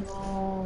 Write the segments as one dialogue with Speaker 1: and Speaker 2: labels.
Speaker 1: No.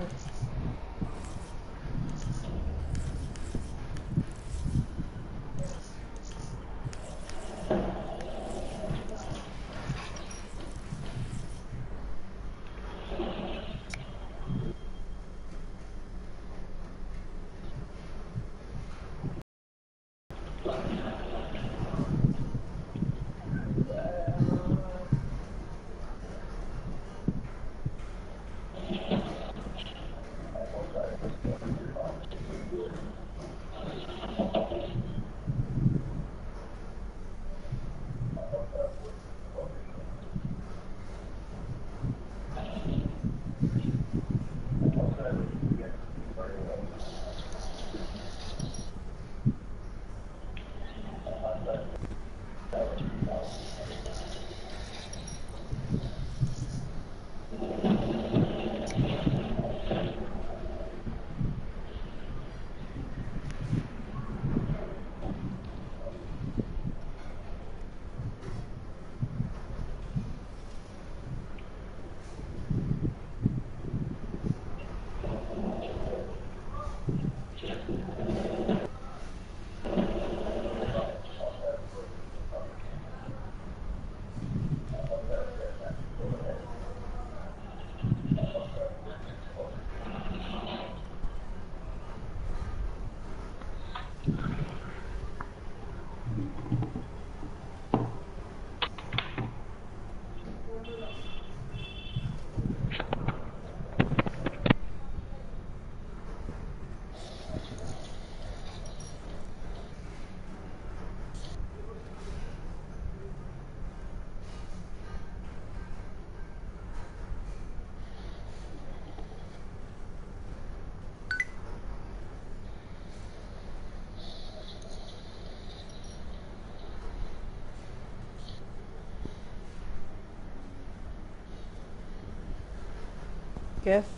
Speaker 2: Kaif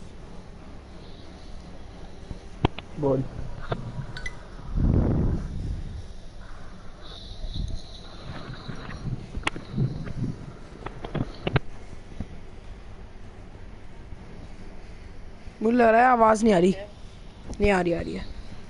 Speaker 1: बोल।
Speaker 2: मुझे लग रहा है आवाज नहीं आ रही। नहीं आ रही, आ रही है।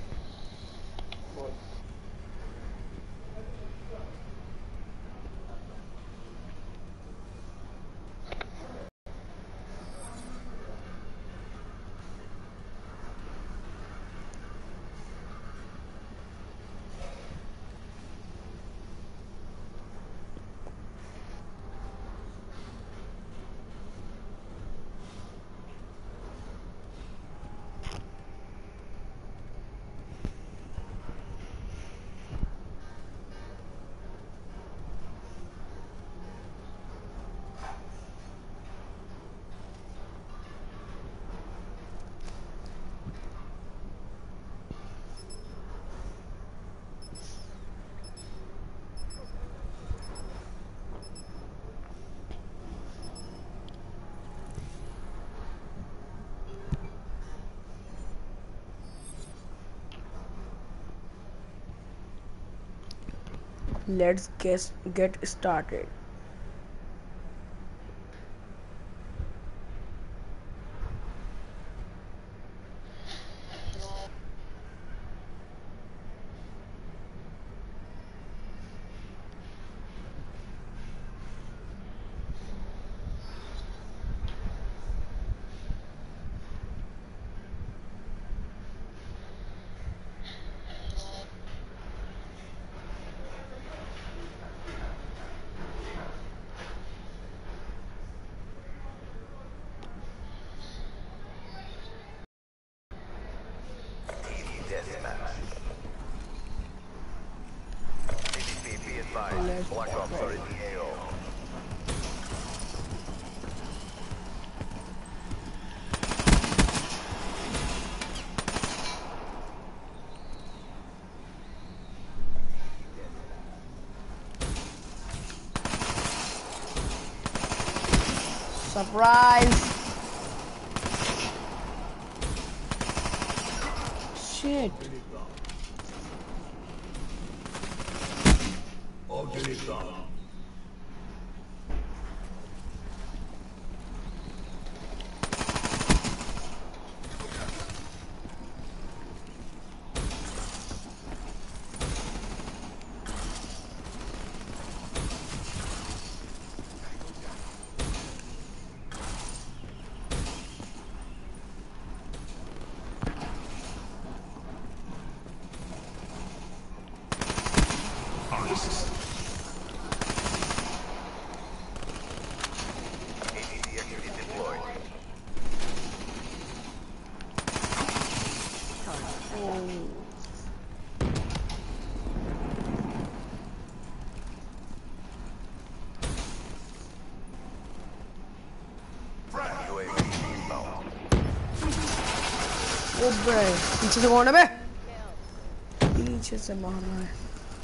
Speaker 2: Let's get started. Let's
Speaker 3: Black Ops are in the AO.
Speaker 2: Surprise! Shit. ओबे पीछे से कौन है बे? पीछे से मारना है।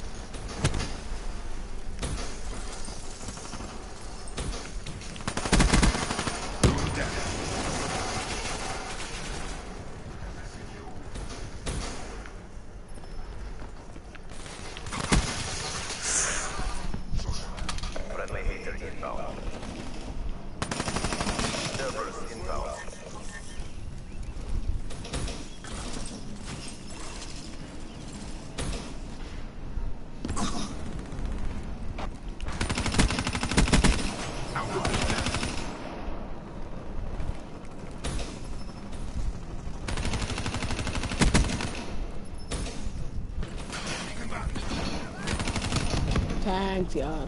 Speaker 2: थैंक्स यार।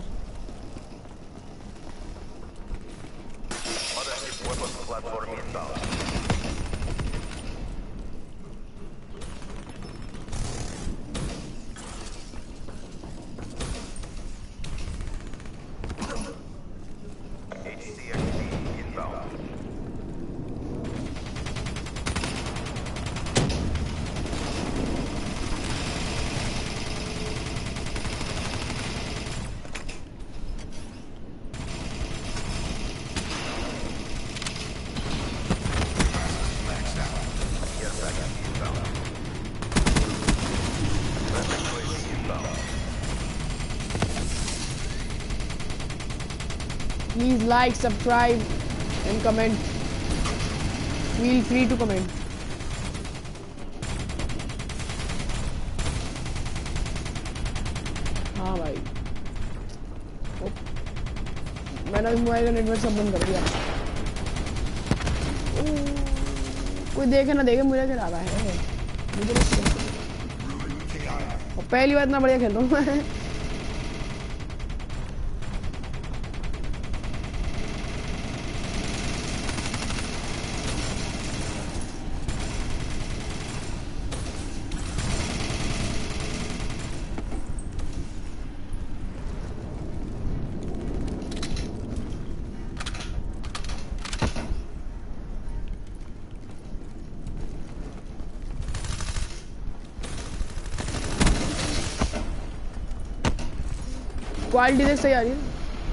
Speaker 2: Please like, subscribe and comment. Feel free to comment. हाँ भाई, मैंने अभी मोबाइल का नेटवर्क सब बंद कर दिया। कोई देखे ना देखे, मुझे क्या रहा है, मुझे और पहली बार इतना बढ़िया खेल रहा हूँ मैं। क्वालिटी देख सही आ रही है।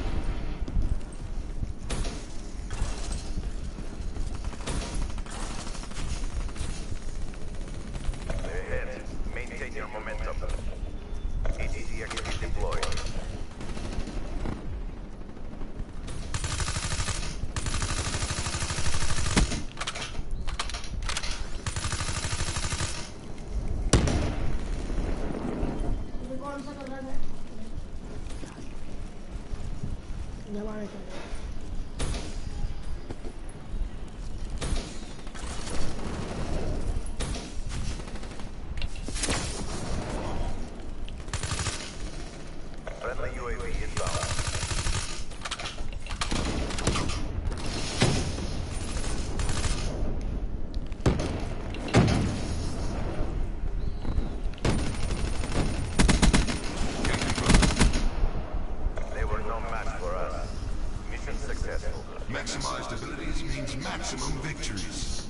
Speaker 1: Maximized abilities means maximum victories.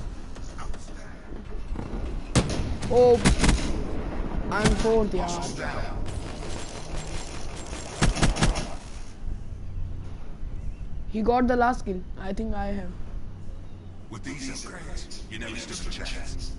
Speaker 2: Oh, I'm fourth, yaar. He got the last kill. I think I have.
Speaker 1: With these upgrades, you never stood a chance.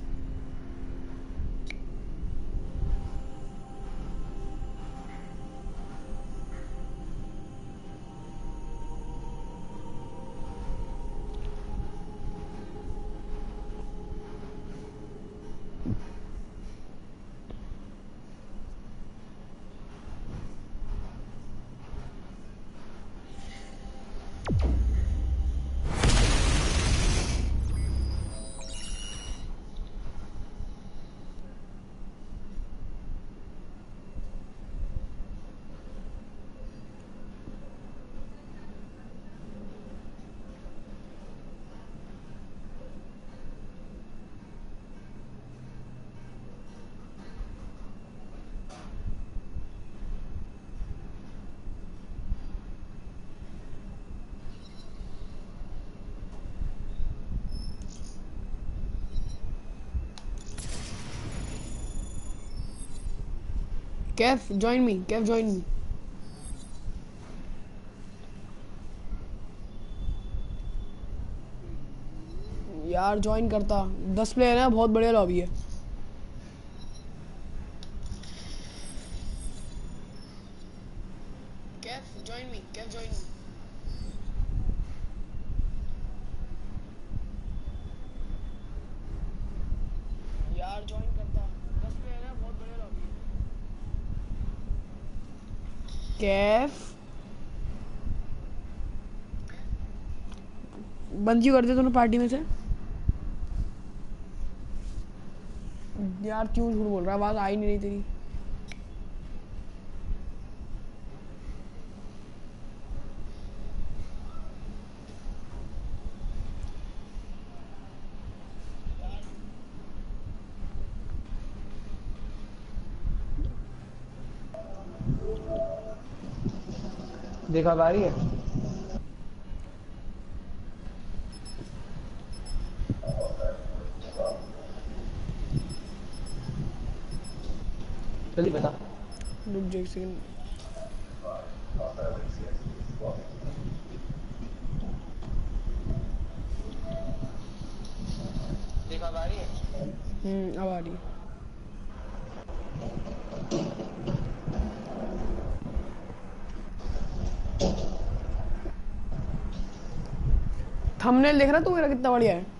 Speaker 2: Kev, join me. Kev, join me. यार join करता 10 player है बहुत बढ़िया lobby है Kev, join me. Kev, join me. यार join करता 10 player है बहुत बढ़िया लॉबी है Kev बंद क्यों कर दिया तूने पार्टी में से यार क्यों झूठ बोल रहा है आवाज आ ही नहीं रही तेरी
Speaker 3: देखा आ रही है जल्दी बता
Speaker 2: रुक जा एक सेकंड
Speaker 3: देखा आ रही है
Speaker 2: अब आ रही है थंबनेल देख रहा तू मेरा कितना बढ़िया है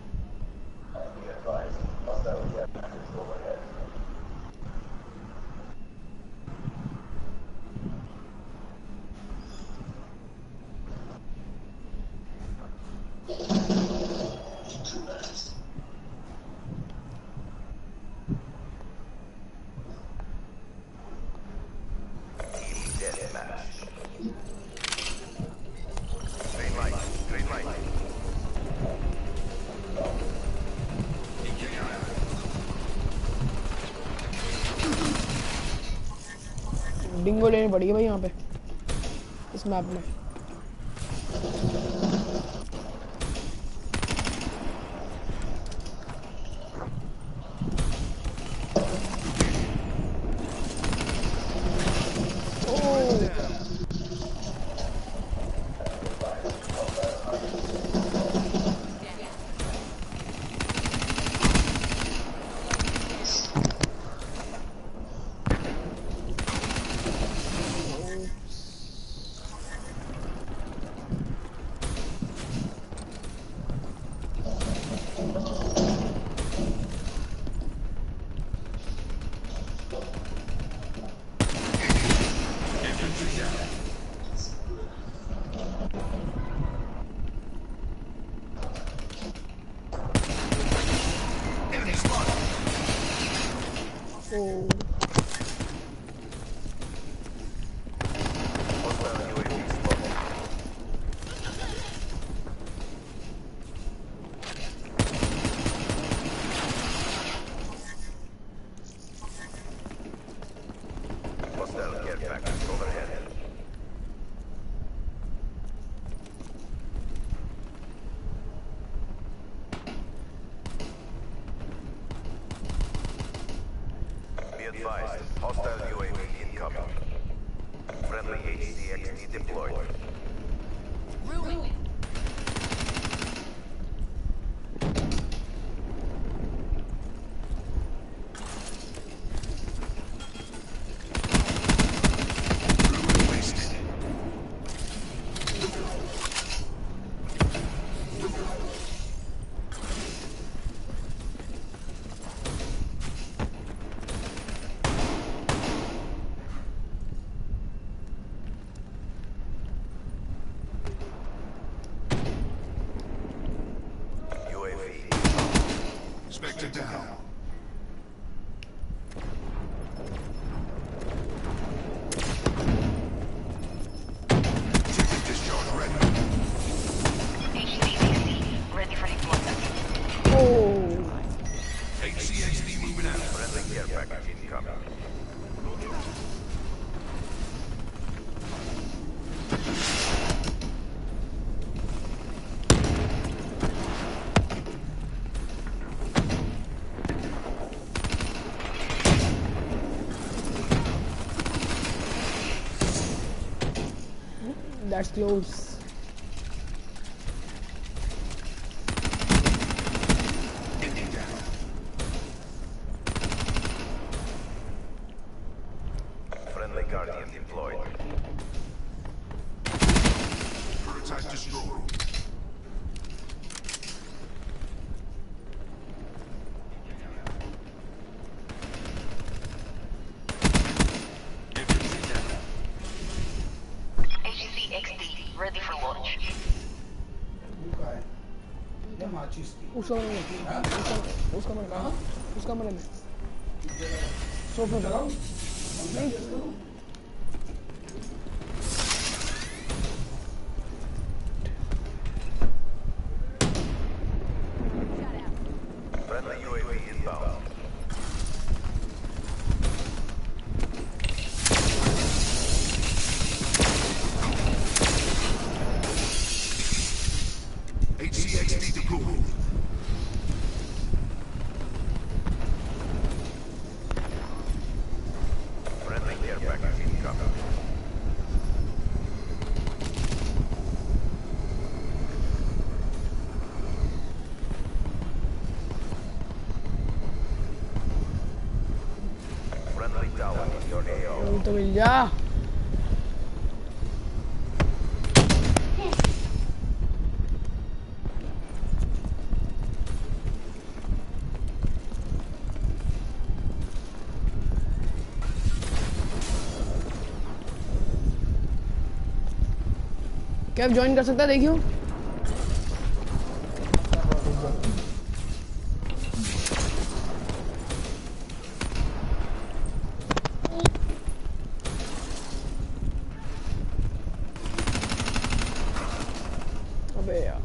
Speaker 2: डिंगो लेनी पड़ेगी भाई यहाँ पे इस मैप में
Speaker 4: Hostile UAV incoming. Friendly HCXD deployed.
Speaker 5: Ruin.
Speaker 1: Spectre down. Ticket discharge ready.
Speaker 5: HCXD ready for deployment.
Speaker 1: HCXD moving out.
Speaker 4: Friendly care package incoming.
Speaker 2: That's close.
Speaker 1: Enemy down.
Speaker 4: Friendly Guardian deployed.
Speaker 1: Prototype destroyed.
Speaker 5: HC XD, ready for launch.
Speaker 2: उसका मन में उसका मन कहाँ उसका मन में सोफे पे नहीं
Speaker 4: Friendly UAV inbound.
Speaker 1: HCXD deployed.
Speaker 4: Friendly care package incoming. Friendly tower in your AO.
Speaker 2: तो मिल जा कैब ज्वाइन कर सकता है देखियो अबे यार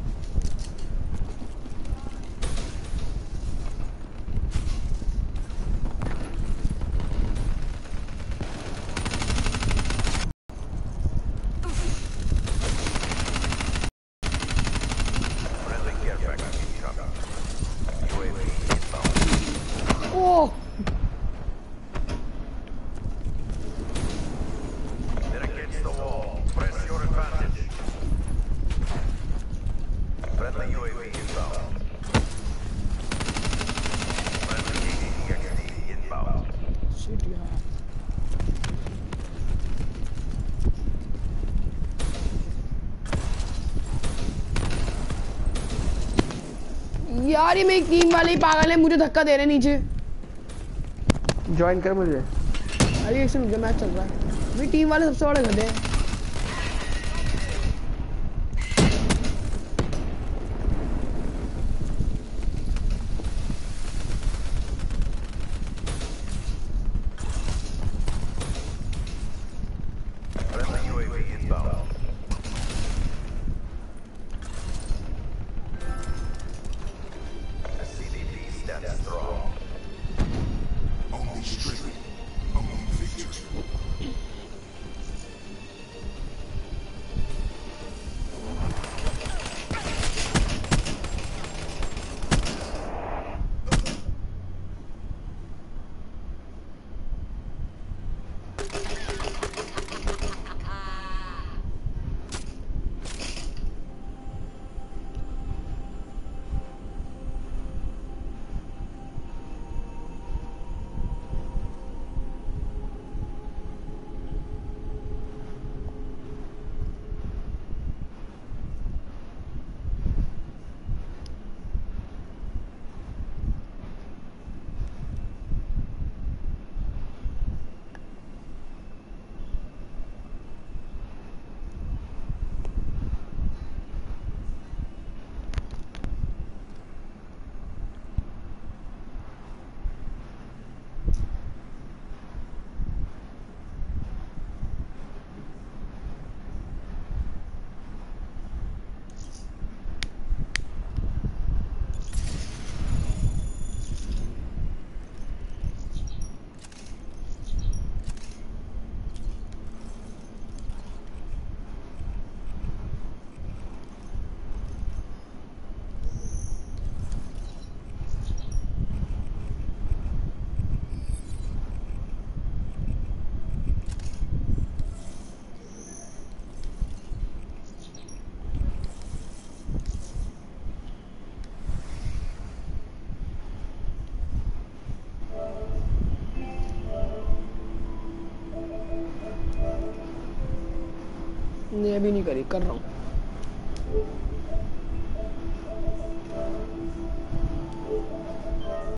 Speaker 4: Friendly care package incoming. UAV inbound.
Speaker 2: Oh
Speaker 4: They're against the wall. Press your advantage. Friendly UAV inbound. Friendly HCXD inbound.
Speaker 2: Shit यार यार ये मेरी टीम वाले ही पागल है मुझे धक्का दे रहे हैं नीचे
Speaker 3: ज्वाइन कर मुझे।
Speaker 2: अरे एक सेकंड मैच चल रहा है मेरी टीम वाले सबसे बड़े गधे हैं
Speaker 4: Friendly UAV inbound. The CDP stands strong.
Speaker 1: Only strength. Only victory.
Speaker 2: नहीं अभी नहीं करी, कर रहा हूँ।